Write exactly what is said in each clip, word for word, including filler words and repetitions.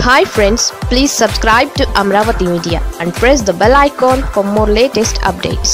Hi friends, please subscribe to Amaravathi Media and press the bell icon for more latest updates.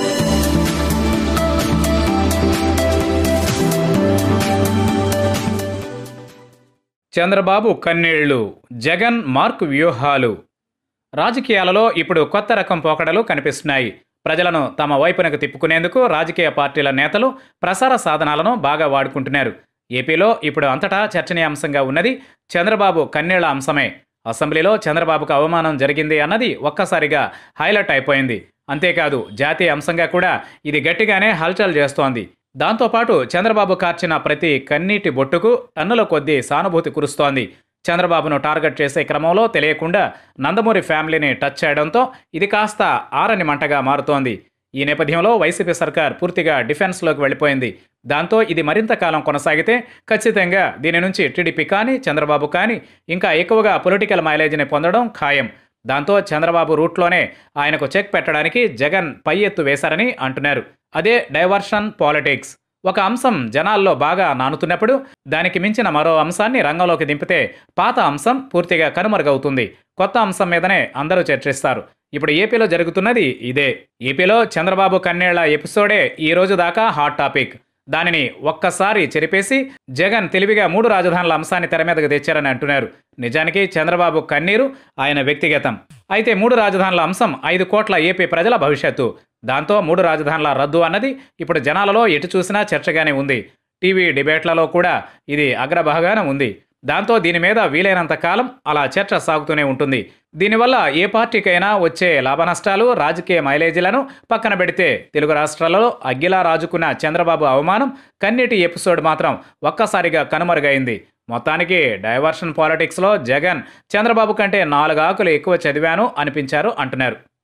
Chandrababu కన్నీళ్లు, Jagan mark వ్యూహాలు. రాజకీయాలలో ఇప్పుడు కొత్త రకం పోకడలు కనిపిస్తున్నాయి. ప్రజలను తమ వైపునకు తిప్పుకునేందుకు రాజకీయ పార్టీల నేతలు ప్రసార సాధనాలను బాగా వాడుకుంటున్నారు. ఏపీలో ఇప్పుడు అంతటా చర్చనీయాంశంగా ఉన్నది చంద్రబాబు కన్నీళ్ల అంశమే. అసెంబ్లీలో చంద్రబాబుకు అవమానం జరిగింది అన్నది ఒక్కసారిగా హైలైట్ అయిపోయింది. అంతేకాదు జాతీయ అంశంగా కూడా ఇది గట్టిగానే హల్చల్ చేస్తోంది. దాంతోపాటు చంద్రబాబు కార్చిన ప్రతి కన్నీటి బొట్టుకు టన్నుల కొద్దీ సానుభూతి కురుస్తోంది. చంద్రబాబును టార్గెట్ చేసే క్రమంలో తెలియకుండా నందమూరి ఫ్యామిలీని టచ్ చేయడంతో ఇది కాస్త ఆరని మంటగా మారుతోంది. ఈ నేపథ్యంలో వైసీపీ సర్కార్ పూర్తిగా డిఫెన్స్లోకి వెళ్ళిపోయింది. దాంతో ఇది మరింత కాలం కొనసాగితే ఖచ్చితంగా దీని నుంచి టీడీపీ కానీ చంద్రబాబు కానీ ఇంకా ఎక్కువగా పొలిటికల్ మైలేజీని పొందడం ఖాయం. దాంతో చంద్రబాబు రూట్లోనే ఆయనకు చెక్ పెట్టడానికి జగన్ పై ఎత్తు వేశారని అంటున్నారు. అదే డైవర్షన్ పాలిటిక్స్. ఒక అంశం జనాల్లో బాగా నానుతున్నప్పుడు దానికి మించిన మరో అంశాన్ని రంగంలోకి దింపితే పాత అంశం పూర్తిగా కనుమరుగవుతుంది. కొత్త అంశం మీదనే అందరూ చర్చిస్తారు. ఇప్పుడు ఏపీలో జరుగుతున్నది ఇదే. ఏపీలో చంద్రబాబు కన్నీళ్ల ఎపిసోడే ఈ రోజు దాకా హాట్ టాపిక్. దానిని ఒక్కసారి చెరిపేసి జగన్ తెలివిగా మూడు రాజధానుల అంశాన్ని తెర మీదకు తెచ్చారని అంటున్నారు. నిజానికి చంద్రబాబు కన్నీరు ఆయన వ్యక్తిగతం. అయితే మూడు రాజధానుల అంశం ఐదు కోట్ల ఏపీ ప్రజల భవిష్యత్తు. దాంతో మూడు రాజధానుల రద్దు అన్నది ఇప్పుడు జనాలలో ఎటు చూసినా చర్చగానే ఉంది. టీవీ డిబేట్లలో కూడా ఇది అగ్రభాగాన ఉంది. దాంతో దీని మీద వీలైనంత కాలం అలా చర్చ సాగుతూనే ఉంటుంది. దీనివల్ల ఏ పార్టీకైనా వచ్చే లాభనష్టాలు, రాజకీయ మైలేజీలను పక్కన పెడితే తెలుగు రాష్ట్రాలలో అగ్గిలా రాజుకున్న చంద్రబాబు అవమానం కన్నీటి ఎపిసోడ్ మాత్రం ఒక్కసారిగా కనుమరుగైంది. మొత్తానికి డైవర్షన్ పాలిటిక్స్లో జగన్ చంద్రబాబు కంటే నాలుగు ఆకులు ఎక్కువ చదివాను అనిపించారు అంటున్నారు.